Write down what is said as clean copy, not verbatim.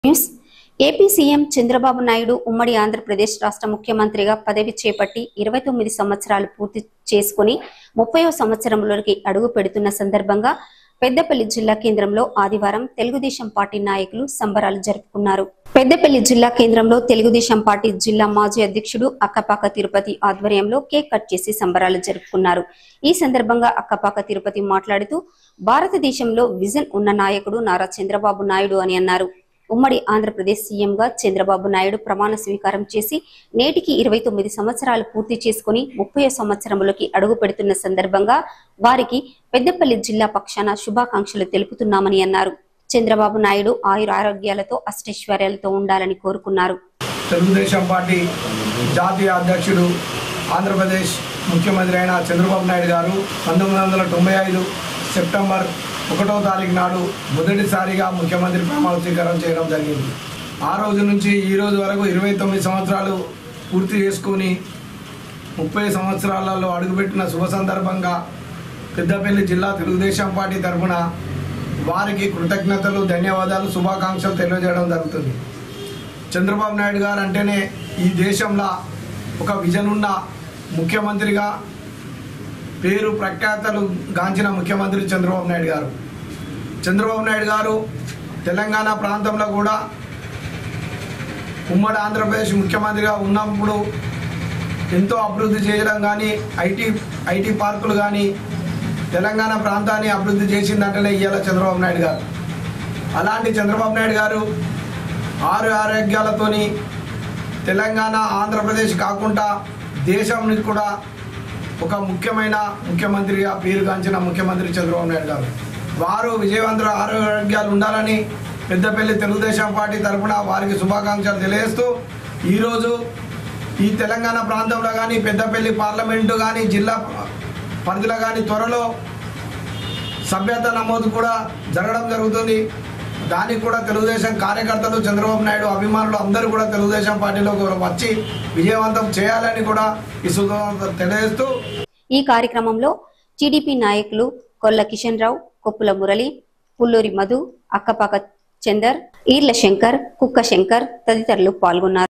News AP CM Chandrababu Naidu ఉమ్మడి ఆంధ్రప్రదేశ్ రాష్ట్ర ముఖ్యమంత్రిగా పదవి చేపట్టి 29 సంవత్సరాలు పూర్తి చేసుకుని 30వ సంవత్సరంలోకి అడుగు పెడుతున్న సందర్భంగా పెద్దపల్లి జిల్లా కేంద్రంలో ఆదివారం తెలుగుదేశం పార్టీ నాయకులు సంబరాలు జరుపుకున్నారు. పెద్దపల్లి జిల్లా కేంద్రంలో తెలుగుదేశం పార్టీ జిల్లా మాజీ అధ్యక్షుడు అక్కపాక తిరుపతి ఆధ్వర్యంలో కేక్ కట్ చేసి సంబరాలు జరుపుకున్నారు. ఈ సందర్భంగా అక్కపాక తిరుపతి మాట్లాడుతూ భారతదేశంలో విజన్ ఉన్న నాయకుడు నారా చంద్రబాబు నాయుడు అని అన్నారు. ఉమ్మడి ఆంధ్రప్రదేశ్ సీఎంగా చంద్రబాబు నాయుడు ప్రమాణ స్వీకారం చేసి నేటికి 29 సంవత్సరాలు పూర్తి చేసుకుని 30వ సంవత్సరంలోకి అడుగు పెడుతున్న సందర్భంగా వారికి పెద్దపల్లి జిల్లా పక్షాన శుభాకాంక్షలు తెలుపుతున్నామని అన్నారు. చంద్రబాబు నాయుడు ఆయురారోగ్యాలతో అష్టైశ్వర్యాలతో ఉండాలని కోరుకున్నారు. తెలుగుదేశం పార్టీ జాతీయ అధ్యక్షుడు ఆంధ్రప్రదేశ్ ముఖ్యమంత్రి అయిన చంద్రబాబు నాయుడు గారు 1995 సెప్టెంబర్ 1వ తారీఖు నాడు మొదటిసారిగా ముఖ్యమంత్రి ప్రమాణ స్వీకారం చేయడం జరిగింది. ఆ రోజు నుంచి ఈ రోజు వరకు 29 సంవత్సరాలు పూర్తి చేసుకొని 30 సంవత్సరాలలో అడుగుపెట్టిన శుభ సందర్భంగా పెద్దపల్లి జిల్లా తెలుగుదేశం పార్టీ తరఫున వారికి కృతజ్ఞతలు, ధన్యవాదాలు, శుభాకాంక్షలు తెలియజేయడం జరుగుతుంది. చంద్రబాబు నాయుడు గారు అంటేనే ఈ దేశంలో ఒక విజన్ ఉన్న ముఖ్యమంత్రిగా పేరు ప్రఖ్యాతలు గాంచిన ముఖ్యమంత్రి చంద్రబాబు నాయుడు గారు. చంద్రబాబు నాయుడు గారు తెలంగాణ ప్రాంతంలో కూడా ఉమ్మడి ఆంధ్రప్రదేశ్ ముఖ్యమంత్రిగా ఉన్నప్పుడు ఎంతో అభివృద్ధి చేయడం కానీ ఐటీ పార్కులు కానీ తెలంగాణ ప్రాంతాన్ని అభివృద్ధి చేసిందంటేనే ఇవాళ చంద్రబాబు నాయుడు గారు. అలాంటి చంద్రబాబు నాయుడు గారు ఆరోగ్యాలతోని తెలంగాణ ఆంధ్రప్రదేశ్ కాకుండా దేశానికి కూడా ఒక ముఖ్యమైన ముఖ్యమంత్రిగా పేరుగాంచిన ముఖ్యమంత్రి చంద్రబాబు నాయుడు గారు. వారు విజయవంతుల ఆరోగ్యాలు ఉండాలని పెద్దపల్లి తెలుగుదేశం పార్టీ తరఫున వారికి శుభాకాంక్షలు తెలియజేస్తూ ఈరోజు ఈ తెలంగాణ ప్రాంతంలో కానీ పెద్దపల్లి పార్లమెంటు కానీ జిల్లా పరిధిలో కానీ త్వరలో సభ్యత నమోదు కూడా జరగడం జరుగుతుంది. దానికి కూడా తెలుగుదేశం కార్యకర్తలు, చంద్రబాబు నాయుడు అభిమానులు అందరూ కూడా తెలుగుదేశం పార్టీలోకి వచ్చి విజయవంతం చేయాలని కూడా ఈ శుభాకాంక్షలు తెలియజేస్తూ ఈ కార్యక్రమంలో టీడీపీ నాయకులు కొల్ల కిషన్ రావు, కొప్పుల మురళి, పుల్లూరి మధు, అక్కపాక చందర్, ఈర్ల శంకర్, కుక్క శంకర్ తదితరులు పాల్గొన్నారు.